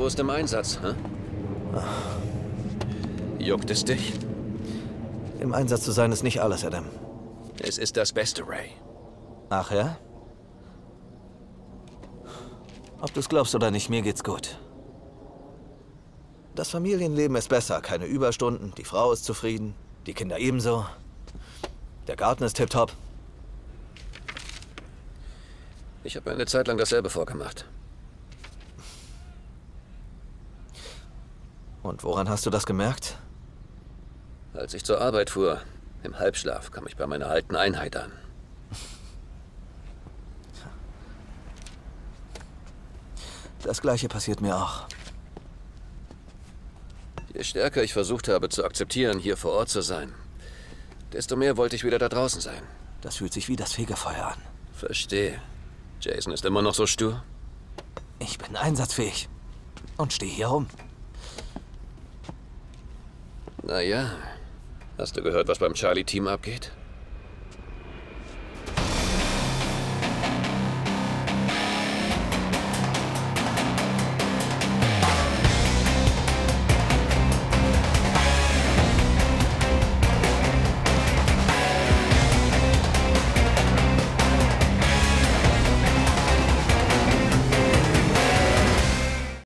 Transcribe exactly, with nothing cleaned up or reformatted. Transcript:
Bravost im Einsatz, hä? Juckt es dich? Im Einsatz zu sein ist nicht alles, Adam. Es ist das Beste, Ray. Ach ja? Ob du es glaubst oder nicht, mir geht's gut. Das Familienleben ist besser. Keine Überstunden, die Frau ist zufrieden, die Kinder ebenso. Der Garten ist tipptopp. Ich habe eine Zeit lang dasselbe vorgemacht. Und woran hast du das gemerkt? Als ich zur Arbeit fuhr, im Halbschlaf, kam ich bei meiner alten Einheit an. Das Gleiche passiert mir auch. Je stärker ich versucht habe zu akzeptieren, hier vor Ort zu sein, desto mehr wollte ich wieder da draußen sein. Das fühlt sich wie das Fegefeuer an. Verstehe. Jason ist immer noch so stur? Ich bin einsatzfähig und stehe hier rum. Naja, hast du gehört, was beim Charlie-Team abgeht?